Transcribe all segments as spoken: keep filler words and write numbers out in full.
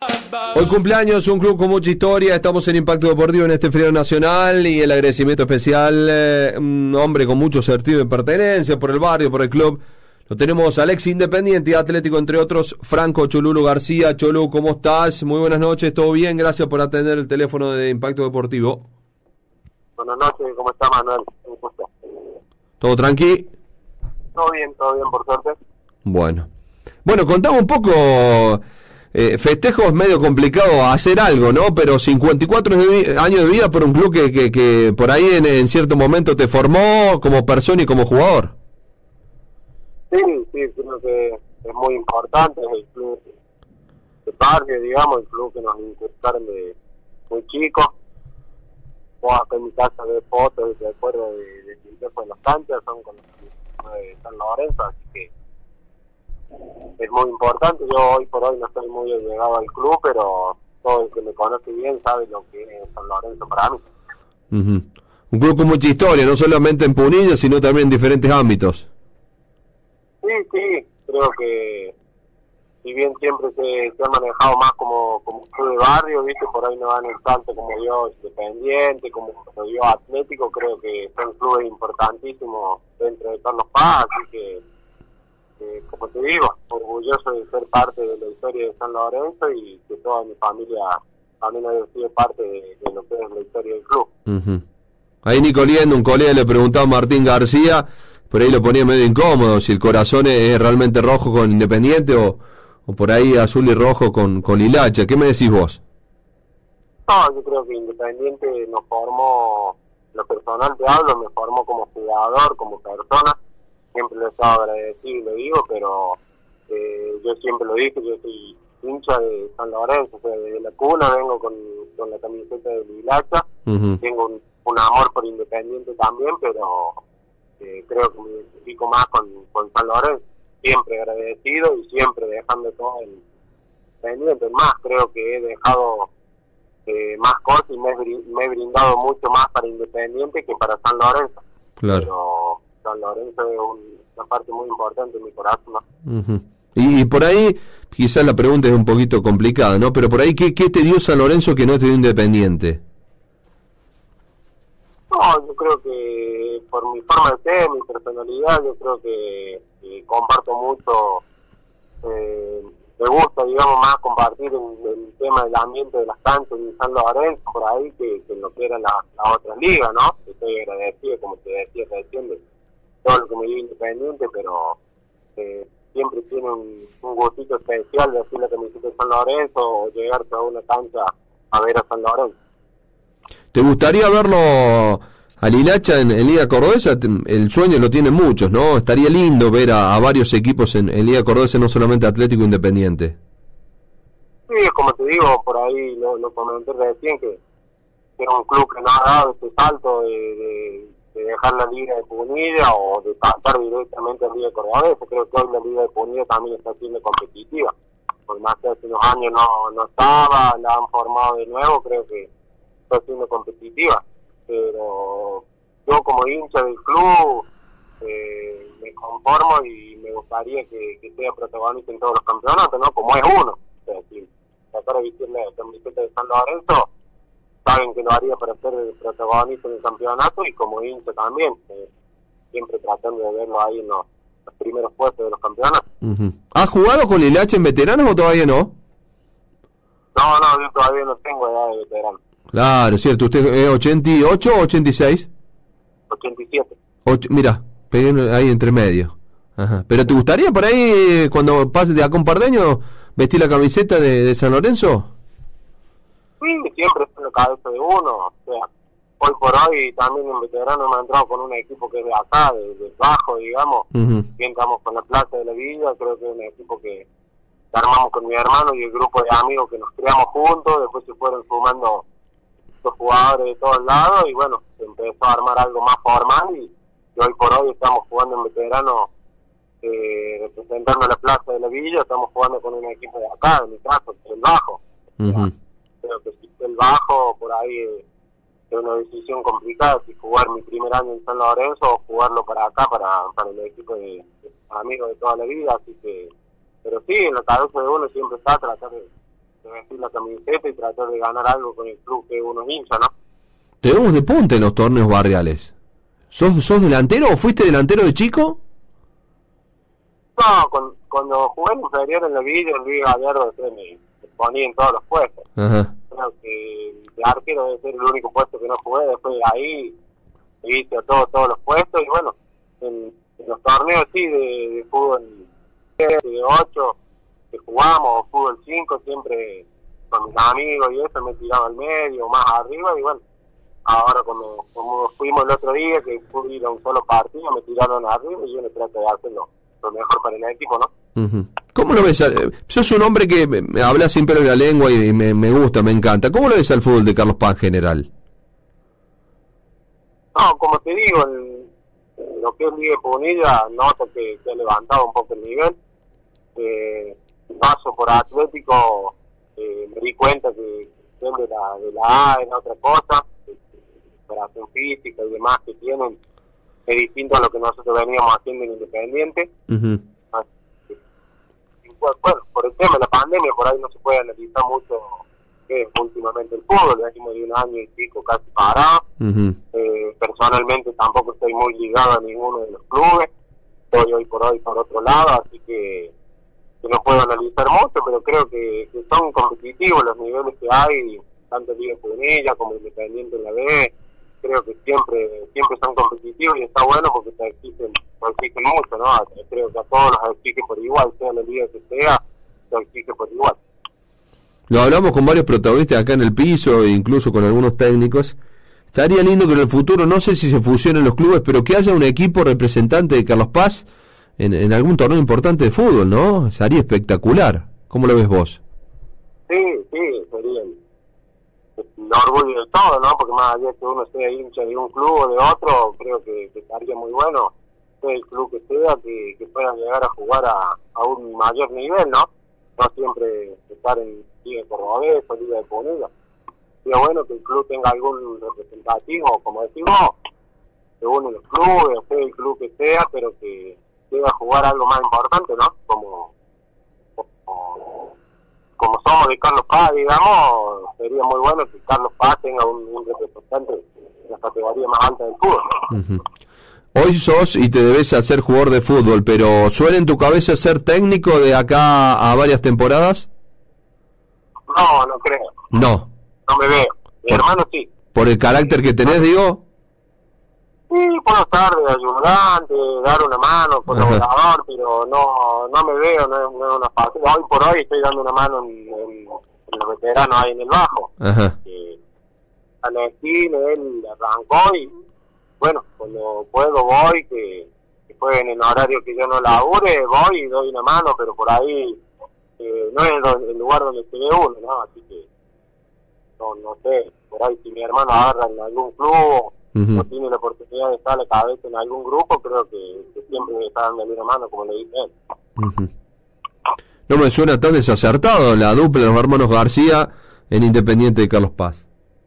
Hoy cumpleaños, un club con mucha historia, estamos en Impacto Deportivo en este feriado nacional y el agradecimiento especial, eh, un hombre con mucho sentido de pertenencia por el barrio, por el club. Lo tenemos al ex Independiente y Atlético, entre otros, Franco Cholulu García. Cholu, ¿cómo estás? Muy buenas noches, ¿todo bien? Gracias por atender el teléfono de Impacto Deportivo. Buenas noches, ¿cómo está Manuel? ¿Cómo está? ¿Todo tranqui? Todo bien, todo bien, por suerte. Bueno. Bueno, contame un poco, eh, festejos medio complicado hacer algo, ¿no? Pero cincuenta y cuatro de vi- años de vida por un club que, que, que por ahí en, en cierto momento te formó como persona y como jugador. Sí, sí, creo que es muy importante, es el club de barrio, digamos, el club que nos inculcaron de muy chicos. Vos acá en mi casa de fotos y te acuerdo de, de Quintejo en las canchas, son con los de San Lorenzo, así que es muy importante. Yo hoy por hoy no estoy muy llegado al club, pero todo el que me conoce bien sabe lo que es San Lorenzo para mí. Uh-huh. Un club con mucha historia, no solamente en Punilla, sino también en diferentes ámbitos. Sí, sí, creo que si bien siempre se, se ha manejado más como, como un club de barrio, viste, por ahí no dan el salto como yo Independiente, como yo Atlético, creo que son clubes importantísimos dentro de Carlos Paz, así que, eh, como te digo, orgulloso de ser parte de la historia de San Lorenzo y que toda mi familia también haya sido parte de, de lo que es la historia del club. Uh-huh. Ahí Nicoliendo, un colega, le preguntaba a Martín García, por ahí lo ponía medio incómodo, si el corazón es realmente rojo con Independiente o, o por ahí azul y rojo con, con Lilacha. ¿Qué me decís vos? No, yo creo que Independiente nos formó, lo personal te hablo, me formó como jugador, como persona. Siempre le he estado agradecido y lo digo, pero eh, yo siempre lo dije, yo soy hincha de San Lorenzo, o sea, desde la cuna vengo con, con la camiseta de Lilacha. Uh-huh. Tengo un, un amor por Independiente también, pero eh, creo que me identifico más con, con San Lorenzo. Siempre agradecido y siempre dejando todo el pendiente. Más, creo que he dejado eh, más cosas y me he, me he brindado mucho más para Independiente que para San Lorenzo. Claro. Pero San Lorenzo es un, una parte muy importante de mi corazón, ¿no? Uh-huh. y, y por ahí, quizás la pregunta es un poquito complicada, ¿no? Pero por ahí, ¿qué, qué te dio San Lorenzo que no te dio Independiente? No, yo creo que por mi forma de ser, mi personalidad, yo creo que, que comparto mucho, eh, me gusta, digamos, más compartir el, el tema del ambiente de las canchas en San Lorenzo, por ahí, que, que en lo que era la, la otra liga, ¿no? Estoy agradecido, como te decía recién, de todo lo que me dio Independiente, pero eh, siempre tiene un, un gustito especial de decir la camiseta de San Lorenzo o llegarse a una cancha a ver a San Lorenzo. ¿Te gustaría verlo a Lilacha en, en Liga Cordobesa? El sueño lo tienen muchos, ¿no? Estaría lindo ver a, a varios equipos en, en Liga Cordobesa, no solamente Atlético Independiente. Sí, como te digo, por ahí lo, lo comenté recién, que era un club que no ha dado ese salto de, de, de dejar la Liga de Punilla o de pasar directamente a la Liga Cordobesa. Creo que hoy la Liga de Punilla también está siendo competitiva. Por más que hace unos años no, no estaba, la han formado de nuevo, creo que está siendo competitiva, pero yo como hincha del club eh, me conformo y me gustaría que, que sea protagonista en todos los campeonatos, ¿no? Como es uno, o sea, si tratar de vestir la camiseta de San Lorenzo, saben que lo haría para ser el protagonista en el campeonato y como hincha también, eh, siempre tratando de verlo ahí en los, los primeros puestos de los campeonatos. Uh-huh. ¿Has jugado con Lilacha en veteranos o todavía no? No, no, yo todavía no tengo edad de veterano. Claro, cierto. ¿Usted es ochenta y ocho o ochenta y seis? ochenta y siete. Ocho, mira, pegué ahí entre medio. Ajá. ¿Pero te gustaría por ahí, cuando pases de acá un par de años, vestir la camiseta de, de San Lorenzo? Sí, siempre está en la cabeza de uno. O sea, hoy por hoy también en veterano me ha entrado con un equipo que es de acá, de, de bajo, digamos. Uh-huh. Bien, estamos con la Plaza de la Villa, creo que es un equipo que armamos con mi hermano y el grupo de amigos que nos creamos juntos, después se fueron sumando los jugadores de todos lados y bueno, se empezó a armar algo más formal y, y hoy por hoy estamos jugando en veterano eh, representando a la Plaza de la Villa, estamos jugando con un equipo de acá, en mi caso, el Bajo. Uh-huh. O sea, creo que si el Bajo por ahí eh, es una decisión complicada, si jugar mi primer año en San Lorenzo o jugarlo para acá, para, para el equipo de, de amigos de toda la vida, así que, pero sí, en la cabeza de uno siempre está tratar de de vestir la camiseta y tratar de ganar algo con el club que uno es hincha, ¿no? Te vemos de punta en los torneos barriales. ¿Sos, sos delantero o fuiste delantero de chico? No, con, cuando jugué en inferior en la Villa, el Luis Gallardo me, me ponía en todos los puestos. Ajá. Creo que de arquero debe ser el único puesto que no jugué. Después de ahí hice todo, todos los puestos y bueno, en, en los torneos sí de, de fútbol de ocho que jugamos, o fútbol cinco, siempre con mis amigos y eso me tiraba al medio, más arriba y bueno, ahora como, como fuimos el otro día que fui ir a un solo partido, me tiraron arriba y yo le trato de hacerlo lo mejor para el equipo, ¿no? Uh-huh. ¿Cómo lo ves? Al, sos un hombre que me, me habla sin pelo en la lengua y me, me gusta, me encanta. ¿Cómo lo ves al fútbol de Carlos Paz en general? No, como te digo, en, en lo que es Liga de Punilla, noto que se ha levantado un poco el nivel. Eh, paso por Atlético, eh, me di cuenta que de la, de la A era otra cosa, operación física y demás que tienen, es distinto a lo que nosotros veníamos haciendo en Independiente. Uh-huh. Así que, bueno, por el tema de la pandemia, por ahí no se puede analizar mucho que es últimamente el fútbol, venimos de un año y pico casi parado. Uh-huh. Eh, personalmente tampoco estoy muy ligado a ninguno de los clubes, estoy hoy por hoy por otro lado, así que, que no puedo analizar mucho, pero creo que, que son competitivos los niveles que hay, tanto en Liga Punilla como Independiente en la B. Creo que siempre siempre son competitivos y está bueno porque te exigen, te exigen mucho, ¿no? Creo que a todos los exigen por igual, sea la liga que sea, te exigen por igual. Lo hablamos con varios protagonistas acá en el piso e incluso con algunos técnicos. Estaría lindo que en el futuro, no sé si se fusionen los clubes, pero que haya un equipo representante de Carlos Paz en, en algún torneo importante de fútbol, ¿no? Sería espectacular. ¿Cómo lo ves vos? Sí, sí, sería el orgullo de todo, ¿no? Porque más allá que uno sea hincha de un club o de otro, creo que, que estaría muy bueno, sea el club que sea, que, que puedan llegar a jugar a, a un mayor nivel, ¿no? No siempre estar en Liga de Cordobés o Liga de Punilla. Sería bueno que el club tenga algún representativo, como decimos, que une los clubes, sea el club que sea, pero que llegue a jugar algo más importante, ¿no? Como, como como somos de Carlos Paz, digamos, sería muy bueno que Carlos Paz tenga un, un representante en la categoría más alta del fútbol. Uh-huh. Hoy sos y te debes hacer jugador de fútbol, pero ¿suele en tu cabeza ser técnico de acá a varias temporadas? No, no creo. No. No me veo. Mi por, hermano sí. ¿Por el carácter que tenés, digo? Sí, puedo estar de ayudante, dar una mano, colaborador, pero no no me veo, no es, no es una fácil. Hoy por hoy estoy dando una mano en, en, en los veteranos ahí en el bajo. Ajá. Eh, Alexín, él arrancó y, bueno, cuando puedo voy, que, que fue en el horario que yo no labure, voy y doy una mano, pero por ahí eh, no es el, el lugar donde se ve uno, ¿no? Así que, no, no sé, por ahí si mi hermano agarra en algún club, Uh-huh. no tiene la oportunidad de estar a la cabeza en algún grupo, creo que, que siempre me está dando una mano, como le dice él. Uh-huh. No me suena tan desacertado la dupla de los hermanos García en Independiente de Carlos Paz.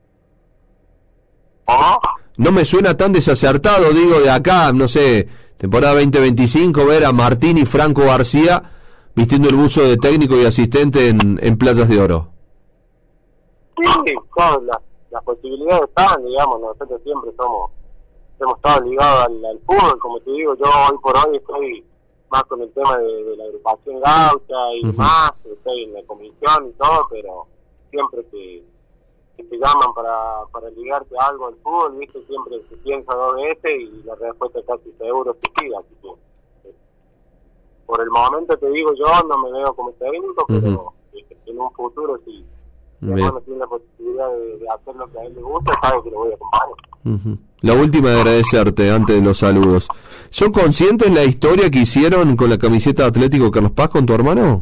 ¿Cómo? No me suena tan desacertado, digo, de acá, no sé, temporada veinte veinticinco, ver a Martín y Franco García vistiendo el buzo de técnico y asistente en, en Playas de Oro. Sí, todas las las posibilidades están, digamos, nosotros siempre somos, hemos estado ligados al, al fútbol, como te digo, yo hoy por hoy estoy más con el tema de, de la agrupación gaucha y uh-huh. más, estoy en la comisión y todo, pero siempre que, que te llaman para, para ligarte a algo al fútbol, viste, siempre se piensa dos veces y la respuesta es casi seguro que sí, así que eh, por el momento te digo, yo no me veo como técnico, uh-huh. pero eh, en un futuro sí. Si mi hermano tiene la posibilidad de, de hacer lo que a él le gusta, sabe que lo voy a acompañar. Uh-huh. La última de agradecerte antes de los saludos. ¿Son conscientes la historia que hicieron con la camiseta de Atlético Carlos Paz con tu hermano?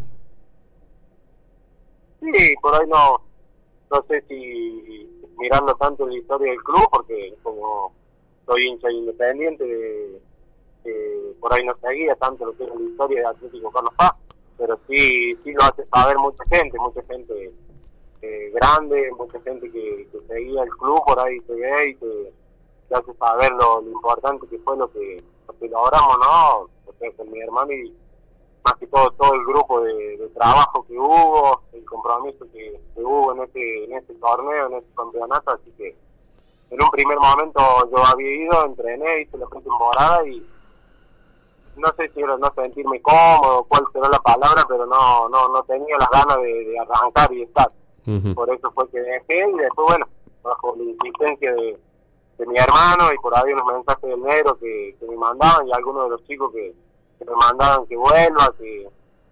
Sí, por ahí no, no sé si mirando tanto la historia del club, porque como soy hincha independiente, de, de, por ahí no seguía tanto lo que es la historia de Atlético Carlos Paz, pero sí, sí lo hace saber mucha gente, mucha gente Eh, grande, mucha gente que, que seguía el club, por ahí se ve y te, te hace saber lo, lo importante que fue lo que, lo que logramos, ¿no? O sea, con mi hermano y, más que todo todo el grupo de, de trabajo que hubo, el compromiso que, que hubo en este, en este torneo, en este campeonato, así que en un primer momento yo había ido, entrené, hice la pretemporada y no sé si era no sentirme cómodo, cuál será la palabra, pero no no no tenía las ganas de, de arrancar y estar. Uh-huh. Por eso fue que dejé y después, bueno, bajo la insistencia de, de mi hermano y por ahí unos mensajes del negro que, que me mandaban y algunos de los chicos que, que me mandaban que vuelva, que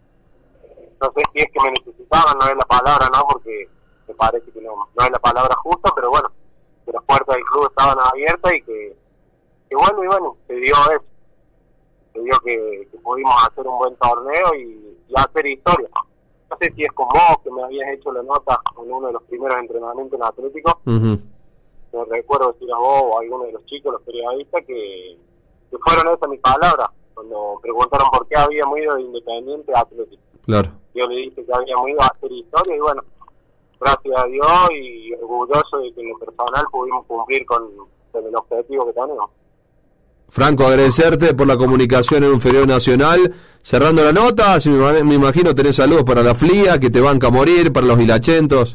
no sé si es que me necesitaban, no es la palabra, no, porque me parece que no, no es la palabra justa, pero bueno, que las puertas del club estaban abiertas y que, que bueno, y bueno, se dio eso, se dio que, que pudimos hacer un buen torneo y, y hacer historia. No sé si es con vos que me habías hecho la nota en uno de los primeros entrenamientos en Atlético. Uh-huh. No recuerdo si era vos o alguno de los chicos, los periodistas, que, que fueron esas mis palabras cuando preguntaron por qué habíamos ido de Independiente a Atlético. Claro. Yo le dije que habíamos ido a hacer historia y bueno, gracias a Dios y orgulloso de que en lo personal pudimos cumplir con, con el objetivo que tenemos. Franco, agradecerte por la comunicación en un feriado nacional. Cerrando la nota, si me, me imagino tenés saludos para la F L I A, que te banca a morir, para los hilachentos.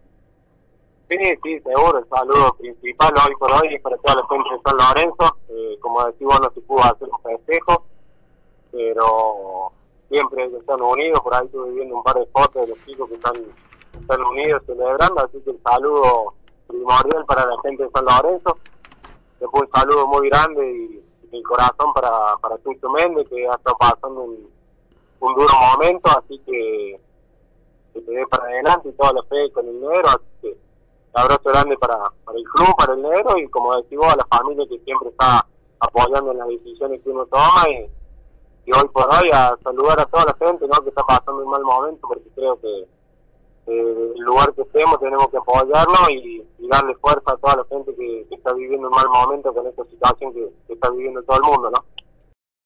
Sí, sí, seguro, el saludo principal hoy por hoy es para toda la gente de San Lorenzo. Eh, como decimos, no se pudo hacer un festejo, pero siempre están unidos. Por ahí estuve viendo un par de fotos de los chicos que están, están unidos celebrando, así que el saludo primordial para la gente de San Lorenzo. Después un saludo muy grande y el corazón para para Tucho Méndez, que ha estado pasando un, un duro momento, así que que te dé para adelante y toda la fe con el negro, así que un abrazo grande para, para el club, para el negro y como decimos a la familia que siempre está apoyando en las decisiones que uno toma y, y hoy por hoy a saludar a toda la gente, ¿no?, que está pasando un mal momento, porque creo que eh, el lugar que estemos tenemos que apoyarnos y, y darle fuerza a toda la gente que, que está viviendo un mal momento con esta situación que, que está viviendo todo el mundo, ¿no?